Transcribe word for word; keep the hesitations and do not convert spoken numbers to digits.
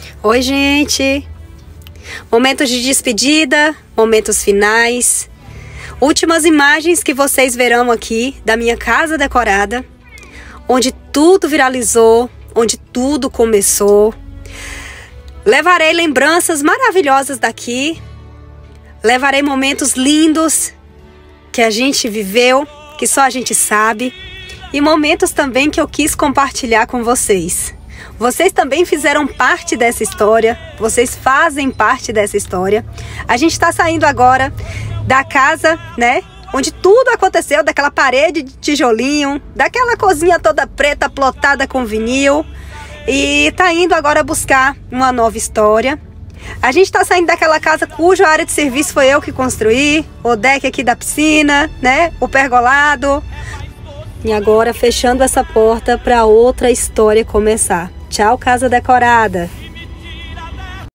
Oi, gente! Momentos de despedida, momentos finais, últimas imagens que vocês verão aqui da minha casa decorada, onde tudo viralizou, onde tudo começou. Levarei lembranças maravilhosas daqui, levarei momentos lindos que a gente viveu, que só a gente sabe, e momentos também que eu quis compartilhar com vocês. Vocês também fizeram parte dessa história, vocês fazem parte dessa história. A gente está saindo agora da casa, né, onde tudo aconteceu, daquela parede de tijolinho, daquela cozinha toda preta, plotada com vinil, e tá indo agora buscar uma nova história. A gente está saindo daquela casa cuja área de serviço foi eu que construí, o deck aqui da piscina, né, o pergolado. E agora fechando essa porta para outra história começar. Tchau, casa decorada!